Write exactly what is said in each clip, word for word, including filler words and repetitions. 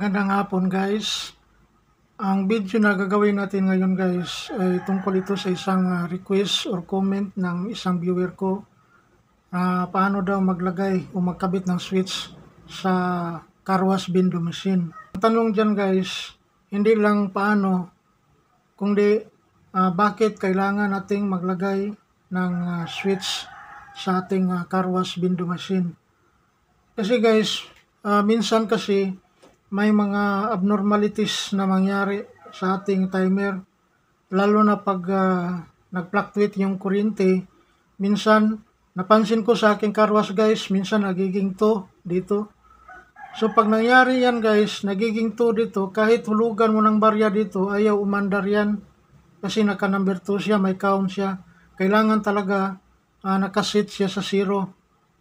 Magandang hapon guys. Ang video na gagawin natin ngayon guys ay tungkol ito sa isang uh, request or comment ng isang viewer ko. Uh, paano daw maglagay o magkabit ng switch sa car wash window machine. Ang tanong dyan guys, hindi lang paano, kundi uh, bakit kailangan nating maglagay ng uh, switch sa ating uh, car wash window machine. Kasi guys, uh, minsan kasi may mga abnormalities na mangyari sa ating timer, lalo na pag uh, nag-fluctuate yung kuryente. Minsan, napansin ko sa aking car wash guys, minsan nagiging two dito. So pag nangyari yan guys, nagiging two dito, kahit hulugan mo ng barya dito, ayaw umandar yan. Kasi naka number two siya, may count siya. Kailangan talaga uh, nakasit siya sa zero.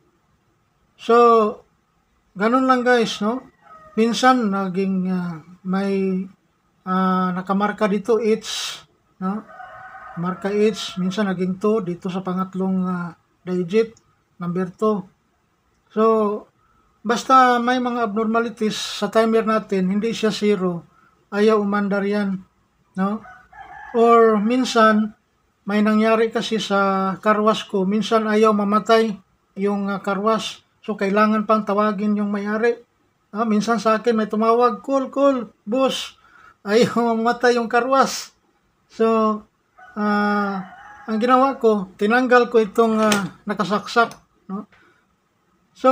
So, ganun lang guys, no? Minsan naging uh, may uh, nakamarka dito H, no? Marka H, minsan naging two dito sa pangatlong uh, digit, number two. So, basta may mga abnormalities sa timer natin, hindi siya zero, ayaw umandar yan, no? Or minsan may nangyari kasi sa car wash ko, minsan ayaw mamatay yung uh, car wash. So, kailangan pang tawagin yung may-ari. Ah, minsan sa akin may tumawag, cool, cool, boss, ayaw mamatay yung car wash. So, uh, ang ginawa ko, tinanggal ko itong uh, nakasaksak. No? So,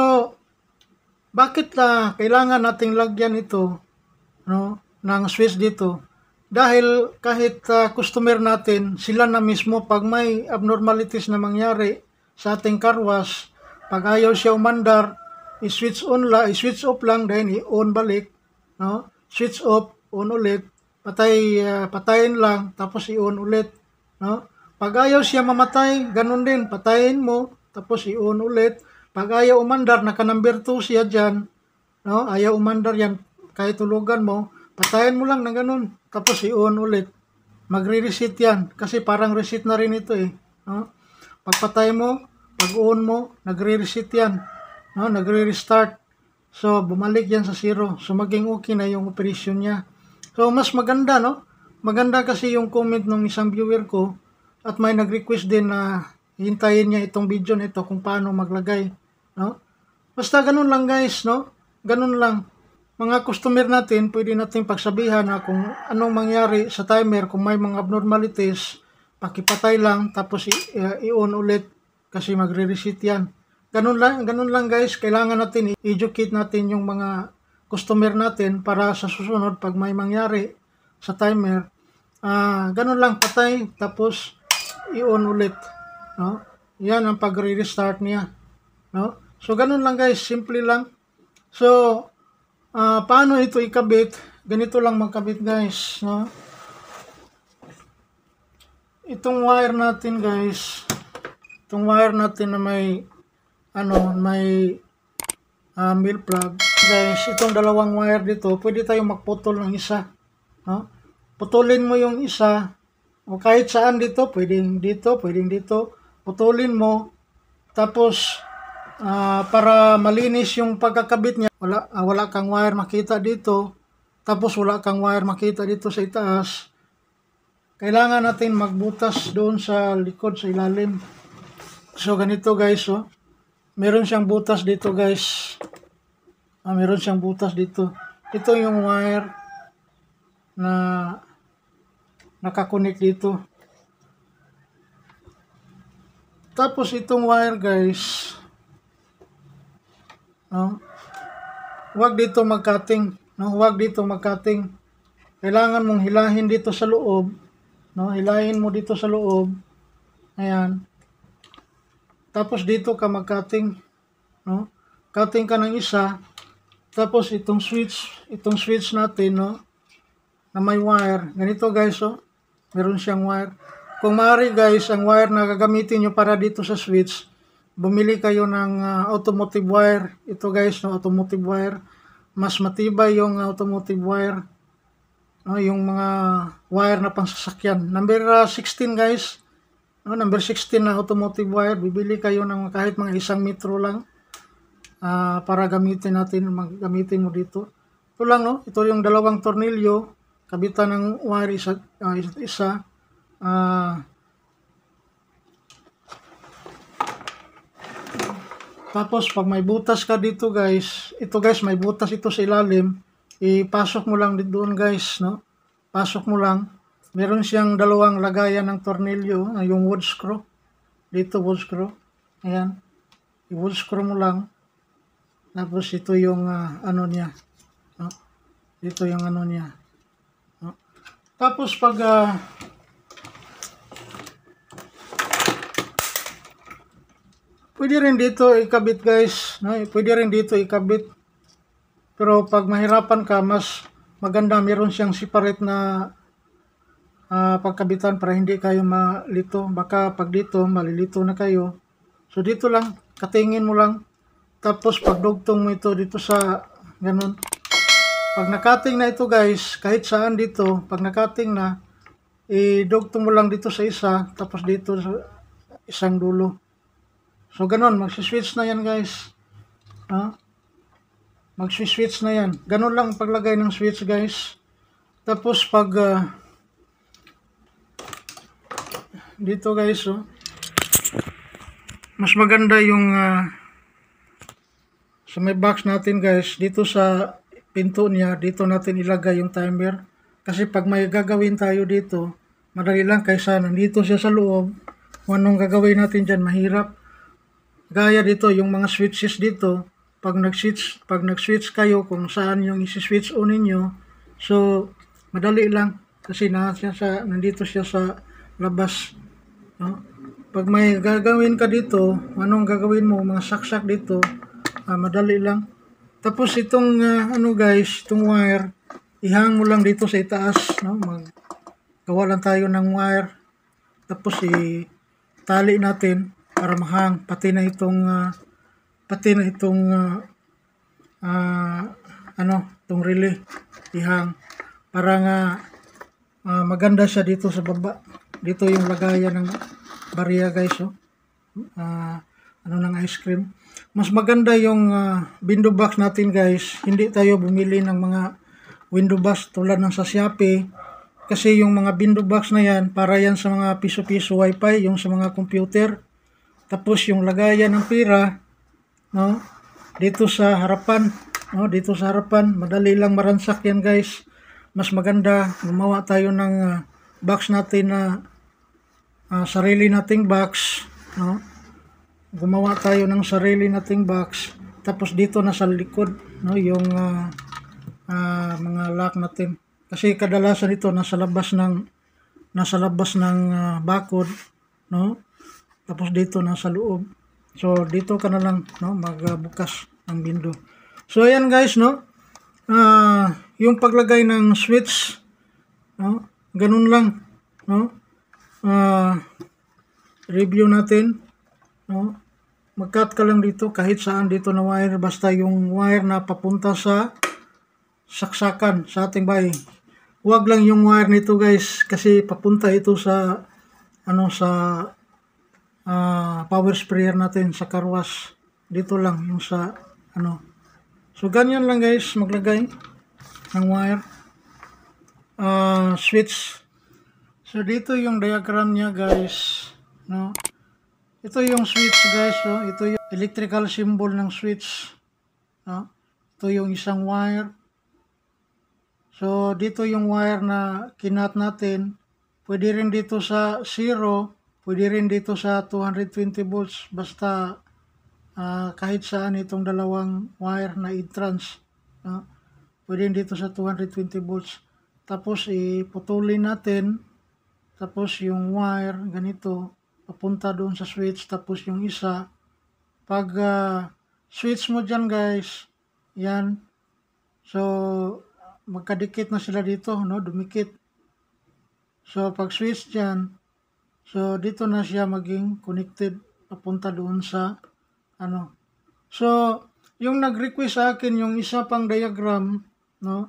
bakit na uh, kailangan nating lagyan ito, no, ng switch dito? Dahil kahit uh, customer natin, sila na mismo pag may abnormalities na mangyari sa ating car wash, pag ayaw siya umandar, i-switch on la, i-switch off lang, then i-on balik, no? Switch off, on ulit, patay, uh, patayin lang, tapos i-on ulit, no? Pag ayaw siya mamatay, ganun din, patayin mo, tapos i-on ulit. Pag ayaw umandar, naka number two siya dyan, no? Ayaw umandar yan, kahit tulugan mo, patayin mo lang na ganun, tapos i-on ulit. Magre-reset yan, kasi parang reset na rin ito eh, no? Pag patay mo, pag on mo, nagre-reset yan. No, nagre-restart. So, bumalik yan sa zero. So, maging okay na yung operation niya. So, mas maganda, no? Maganda kasi yung comment ng isang viewer ko at may nag-request din na hintayin niya itong video nito kung paano maglagay, no? Basta ganun lang guys, no? Ganun lang. Mga customer natin, pwede natin pagsabihan na kung anong mangyari sa timer, kung may mga abnormalities, pakipatay lang, tapos i-on ulit kasi magre-reset yan. Ganun lang, ganun lang guys, kailangan natin i-educate natin yung mga customer natin para sa susunod pag may mangyari sa timer, uh, ganun lang, patay, tapos i-on ulit, no? Yan ang pag-restart niya, no? So ganun lang guys, simple lang. So, uh, paano ito ikabit? Ganito lang magkabit guys, no? Itong wire natin guys, itong wire natin na may ano, may uh, male plug. Guys, itong dalawang wire dito, pwede tayong magputol ng isa. No? Putulin mo yung isa, o kahit saan dito, pwedeng dito, pwedeng dito. Putulin mo, tapos, uh, para malinis yung pagkakabit niya, wala, uh, wala kang wire makita dito, tapos wala kang wire makita dito sa itaas. Kailangan natin magbutas doon sa likod, sa ilalim. So, ganito guys, oh. Meron siyang butas dito guys. Ah, meron siyang butas dito. Ito yung wire na nakakunik dito. Tapos itong wire guys, no? Huwag dito mag-cutting, no? Huwag dito mag-cutting. Kailangan mong hilahin dito sa loob, no? Hilahin mo dito sa loob. Ayan. Tapos dito ka mag-cutting, no? Cutting ka ng isa, tapos itong switch, itong switch natin, no? Na may wire. Ganito guys, oh. Meron siyang wire. Kung maaari guys, ang wire na gagamitin nyo para dito sa switch, bumili kayo ng uh, automotive wire. Ito guys, no? Automotive wire. Mas matibay yung automotive wire. No? Yung mga wire na pangsasakyan. Number uh, sixteen guys. No, number sixteen na automotive wire, bibili kayo ng kahit mga isang metro lang uh, para gamitin natin, gamitin mo dito. ito lang, no? Ito yung dalawang tornilyo, kabitan ng wire isa, ah, isa't isa. Ah, tapos pag may butas ka dito guys, ito guys may butas ito sa ilalim, ipasok mo lang dito doon guys, no? Pasok mo lang. Meron siyang dalawang lagayan ng tornilyo, ah, yung wood screw. Dito wood screw. Ayan. I-wood screw mo lang. Tapos ito yung ah, ano niya. No? Dito yung ano niya. No? Tapos pag ah, pwede rin dito ikabit guys, no? Pwede rin dito ikabit. Pero pag mahirapan ka, mas maganda meron siyang separate na ah, pagkabitan para hindi kayo malito. Baka pag dito malilito na kayo. So dito lang, katingin mo lang. Tapos pagdugtong mo ito dito sa ganun. Pag nakating na ito guys, kahit saan dito, pag nakating na, idugtong mo lang dito sa isa, tapos dito sa isang dulo. So ganun, magsiswitch na yan guys. Ha? Magsiswitch na yan. Ganun lang ang paglagay ng switch guys. Tapos pag uh, dito guys, oh, mas maganda yung uh, sa may box natin guys, dito sa pinto niya, dito natin ilagay yung timer. Kasi pag may gagawin tayo dito, madali lang kaysa nandito siya sa loob. Kung anong gagawin natin dyan, mahirap. Gaya dito, yung mga switches dito, pag nag-switch, pag nag-switch kayo kung saan yung isi-switch on ninyo, so madali lang kasi na siya sa, nandito siya sa labas. No? Pag may gagawin ka dito, anong gagawin mo, mga saksak dito, ah, madali lang. Tapos itong uh, ano guys, itong wire, ihang mo lang dito sa itaas, no? Maggawa lang tayo ng wire. Tapos i-tali natin para mahang pati na itong uh, pati na itong uh, uh, ano, itong relay ihang para nga uh, maganda siya dito sa baba. Dito yung lagayan ng barya guys, oh. Uh, ano ng ice cream. Mas maganda yung uh, window box natin guys. Hindi tayo bumili ng mga window box tulad ng sa Shopee. Kasi yung mga window box na yan, para yan sa mga piso-piso wifi, yung sa mga computer. Tapos yung lagayan ng pira, no? Dito sa harapan, no? Dito sa harapan, madali lang maransak yan guys. Mas maganda gumawa tayo ng uh, box natin na uh, sarili nating box, no? Gumawa tayo ng sarili nating box. Tapos dito na sa likod, no, yung uh, uh, mga lock natin. Kasi kadalasan ito nasa labas ng nasa labas ng uh, bakod, no? Tapos dito nasa loob. So dito ka na lang, no, magbukas ng window. So ayan guys, no. Uh, yung paglagay ng switch, no, ganun lang, no. Uh, review natin, no. Mag-cut ka lang dito kahit saan dito na wire, basta yung wire na papunta sa saksakan sa ating bahay. Huwag lang yung wire nito guys kasi papunta ito sa ano sa uh, power sprayer natin sa car wash. Dito lang yung sa ano. So ganyan lang guys maglagay ng wire. Uh, switch. So dito yung diagram niya guys, no. Ito yung switch guys, no? Ito yung electrical symbol ng switch, no? Ito yung isang wire. So dito yung wire na kinat natin. Pwede rin dito sa zero, pwede rin dito sa two hundred twenty volts, basta uh, kahit saan itong dalawang wire na entrance, no? Pwede rin dito sa two hundred twenty volts. Tapos iputulin natin, tapos yung wire ganito papunta doon sa switch, tapos yung isa pag uh, switch mo dyan guys, yan, so magkadikit na sila dito, no, dumikit. So pag switch dyan, so dito na siya maging connected papunta doon sa ano. So yung nag-request sa akin yung isa pang diagram, no,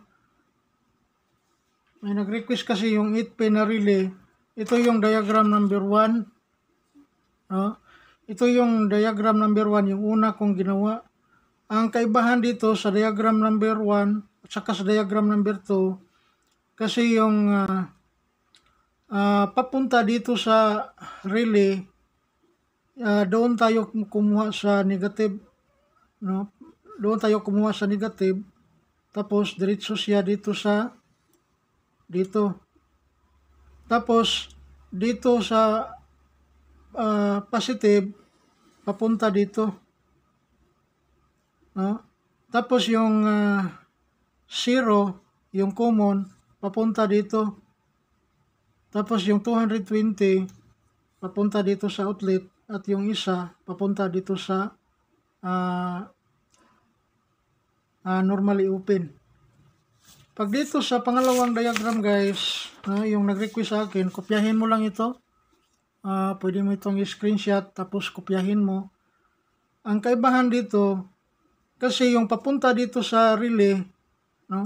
may nag-request kasi yung eight pin na relay. Ito yung diagram number one. No? Ito yung diagram number one, yung una kong ginawa. Ang kaibahan dito sa diagram number one at saka sa diagram number two, kasi yung uh, uh, papunta dito sa relay, uh, doon tayo kumuha sa negative, no? Doon tayo kumuha sa negative, tapos diretso siya dito sa dito. Tapos dito sa uh, positive, papunta dito, no? Tapos yung uh, zero, yung common, papunta dito. Tapos yung two hundred twenty, papunta dito sa outlet, at yung isa, papunta dito sa uh, uh, normally open. Pag dito sa pangalawang diagram guys, no, yung nag-request sa akin, kopyahin mo lang ito. Uh, pwede mo itong screenshot, tapos kopyahin mo. Ang kaibahan dito, kasi yung papunta dito sa relay, no?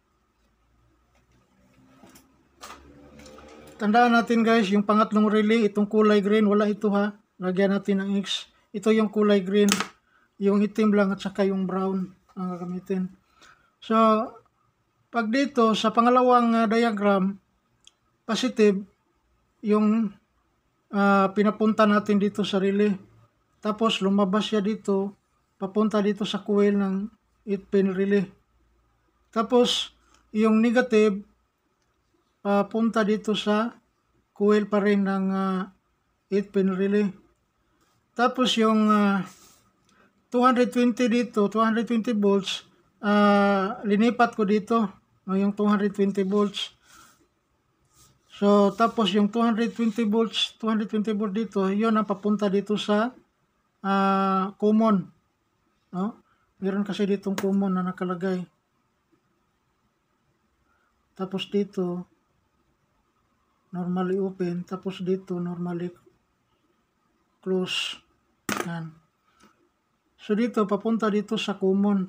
Tandaan natin guys, yung pangatlong relay, itong kulay green, wala ito ha. Lagyan natin ng X. Ito yung kulay green, yung itim lang at saka yung brown ang gagamitin. So, pag dito sa pangalawang uh, diagram, positive, yung uh, pinapunta natin dito sa relay. Tapos lumabas siya dito, papunta dito sa coil ng eight pin relay. Tapos yung negative, papunta dito sa coil pa rin ng uh, eight pin relay. Tapos yung uh, two hundred twenty dito, two hundred twenty volts, uh, linipat ko dito, no, yung two hundred twenty volts. So, tapos yung two hundred twenty volts, two hundred twenty volts dito, yun ang papunta dito sa uh, common. No? Meron kasi ditong common na nakalagay. Tapos dito, normally open. Tapos dito, normally close. Yan. So, dito, papunta dito sa common.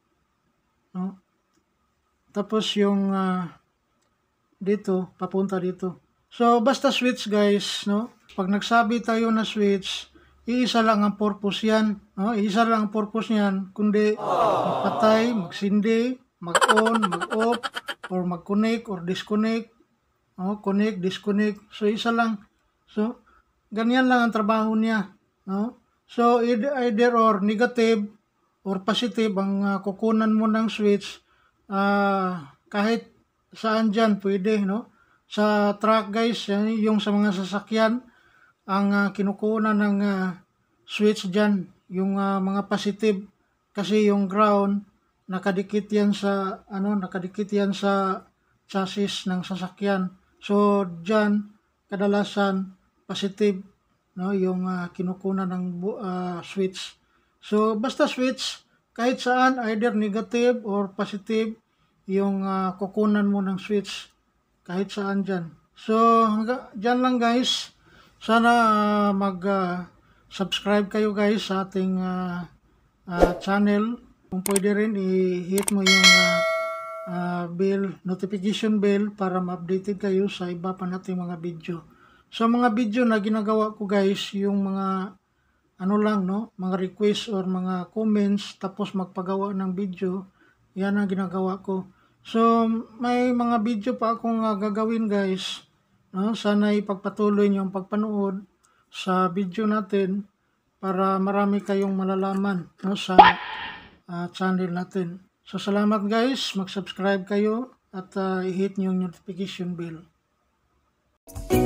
No? Tapos yung uh, dito, papunta dito. So, basta switch guys, no? Pag nagsabi tayo na switch, iisa lang ang purpose yan. No? Iisa lang ang purpose niyan, kundi magpatay, magsindi, mag-on, mag-off, or mag-connect, or disconnect. No? Connect, disconnect. So, isa lang. So, ganyan lang ang trabaho niya. No? So, either, either or negative or positive ang uh, kukunan mo ng switch. Uh, kahit saan dyan pwede, no? Sa truck guys, yung sa mga sasakyan, ang uh, kinukunan ng uh, switch dyan, yung uh, mga positive, kasi yung ground nakadikit yan sa ano, nakadikit yan sa chassis ng sasakyan. So dyan kadalasan positive, no, yung uh, kinukunan ng uh, switch. So basta switch, kahit saan, either negative or positive, yung uh, kukunan mo ng switch, kahit saan dyan. So, dyan lang guys. Sana uh, mag-subscribe uh, kayo guys sa ating uh, uh, channel. Kung pwede rin, i-hit mo yung uh, uh, bell, notification bell para ma-updated kayo sa iba pa nating mga video. So, mga video na ginagawa ko guys, yung mga ano lang, no, mga request or mga comments, tapos magpagawa ng video, yan ang ginagawa ko. So, may mga video pa akong uh, gagawin guys, no? Sana ipagpatuloy niyo ang pagpanood sa video natin para marami kayong malalaman, no, sa uh, channel natin. So, salamat guys, mag-subscribe kayo at uh, i-hit niyo yung notification bell.